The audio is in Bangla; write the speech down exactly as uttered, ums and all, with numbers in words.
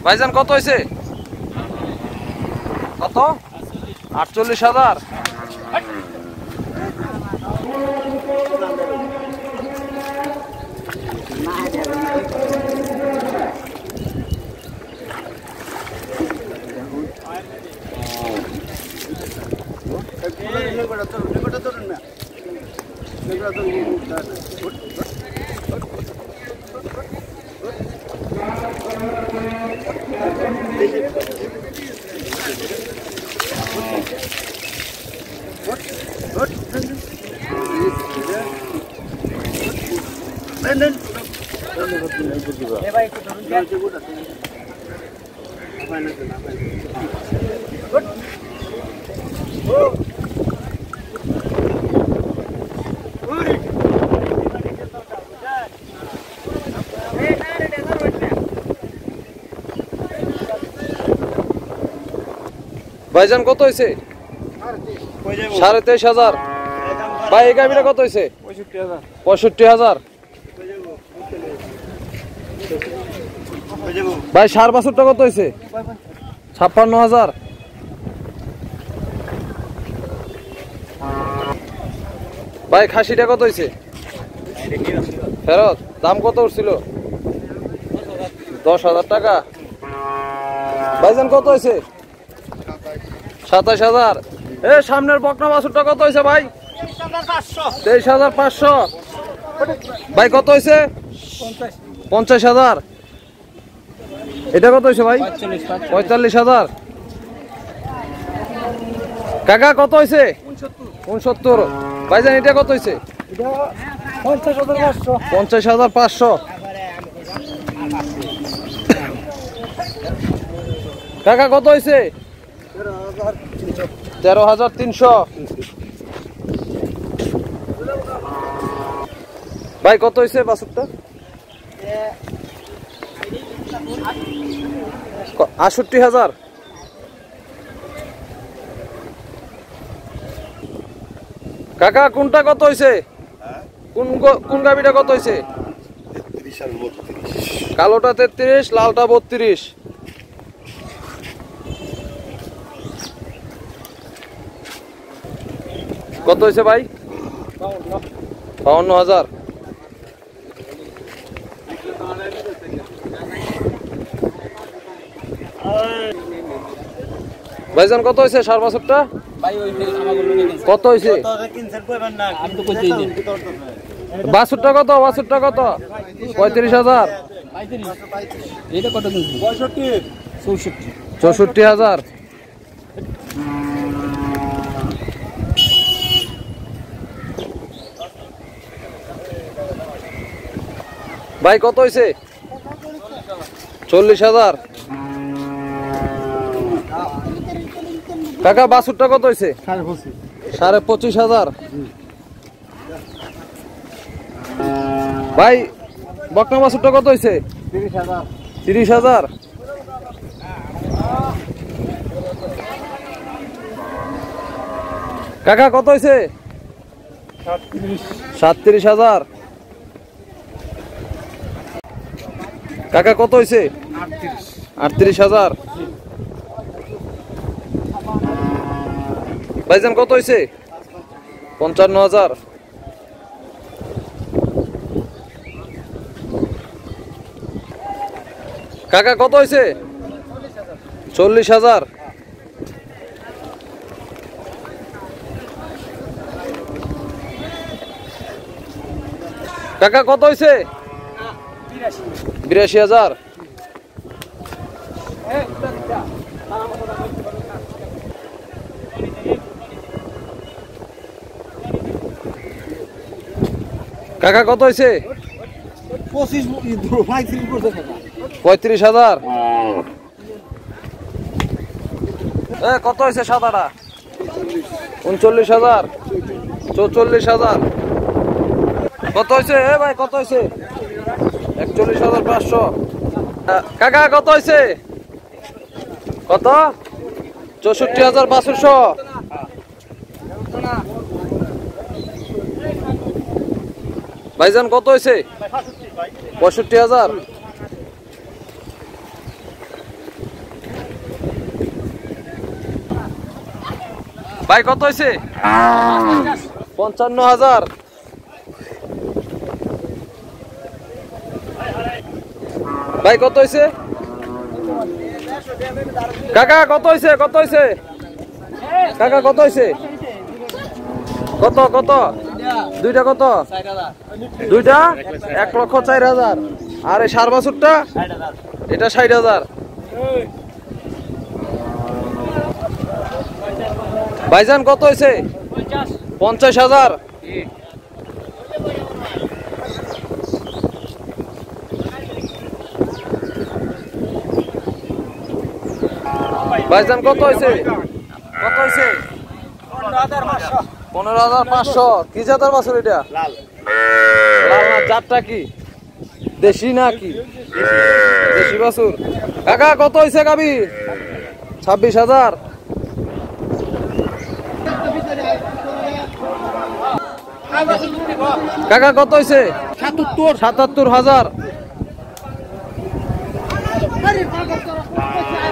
ভাইজান কত হয়েছে? কত? আটচল্লিশ হাজার। ভাইজান কত হয়েছে? সাড়ে তেইশ হাজার। ভাই এই গাভিটা কত হয়েছে? পঁয়ষট্টি হাজার। ভাই সার বাছুরটা কত হয়েছে? ছাপ্পান্ন হাজার। ভাই খাসিটা কত হয়েছে? ফেরত। দাম কত উঠছিল? দশ হাজার টাকা। ভাইজান কত হয়েছে? সাতাশ হাজার। এ সামনের বকনা বাছুরটা কত হয়েছে ভাই? তেইশ হাজার পাঁচশো। ভাই কত হয়েছে? পঞ্চাশ হাজার। এটা কত হয়েছে ভাই? পঁয়তাল্লিশ হাজার। কাকা কত হয়েছে? উনসত্তর। ভাইজান এটা কত হয়েছে? পঞ্চাশ হাজার পাঁচশো। কাকা কত হয়েছে? তেরো হাজার তিনশো। ভাই কত হয়েছে বাছুরটা? আটষট্টি হাজার। কাকা কোনটা কত হয়েছে? কোন কোন গাভিটা কত হয়েছে? কালোটা তেত্রিশ, লালটা বত্রিশ। কত হয়েছে ভাই? বাউন্ন হাজার। ভাইজান কত হয়েছে সার বাছুরটা? কত হয়েছে? বাছুরটা কত? বাছুরটা কত? পঁয়ত্রিশ হাজার। চৌষট্টি হাজার। ভাই কত হয়েছে? চল্লিশ হাজার। কাকা বাছুরটা কত হয়েছে? সাড়ে পঁচিশ হাজার। ভাই বকনা বাছুরটা কত হয়েছে? তিরিশ হাজার। কাকা কত হয়েছে? সাতত্রিশ হাজার। কাকা কত হয়েছে? আটত্রিশ হাজার। ভাইজান কত হয়েছে? পঞ্চান্ন হাজার। কাকা কত হয়েছে? চল্লিশ হাজার। কাকা কত হয়েছে? বিরাশি হাজার। কাকা কত হয়েছে? পঁয়ত্রিশ হাজার। কত হয়েছে সাদাটা? উনচল্লিশ হাজার। চৌচল্লিশ হাজার। কত হয়েছে? এ ভাই কত হয়েছে? একচল্লিশ হাজার পাঁচশো। কাকা কত হয়েছে? কত? চৌষট্টি হাজার পাঁচশো। ভাইজান কত হয়েছে? পঁয়ষট্টি হাজার। ভাই কত হয়েছে? পঞ্চান্ন হাজার। ভাই কত হয়েছে? কাকা কত হয়েছে? কত হয়েছে কাকা? কত হয়েছে? কত কত? দুইটা কত? দুইটা এক লক্ষ চার হাজার। আর এই সার বাছুরটা এটা ষাট হাজার। ভাইজান কত হয়েছে? পঞ্চাশ হাজার। ভাইজান কত হয়েছে? কত হয়েছে? পনেরো হাজার পাঁচশো। কি জাতের বাছুর এটা? লাল। লাল না, জাতটা কি? দেশি না কি? দেশি বাছুর। কাকা কত হয়েছে গাবি? ছাব্বিশ হাজার। কাকা কত হয়েছে? সাতাত্তর। সাতাত্তর হাজার।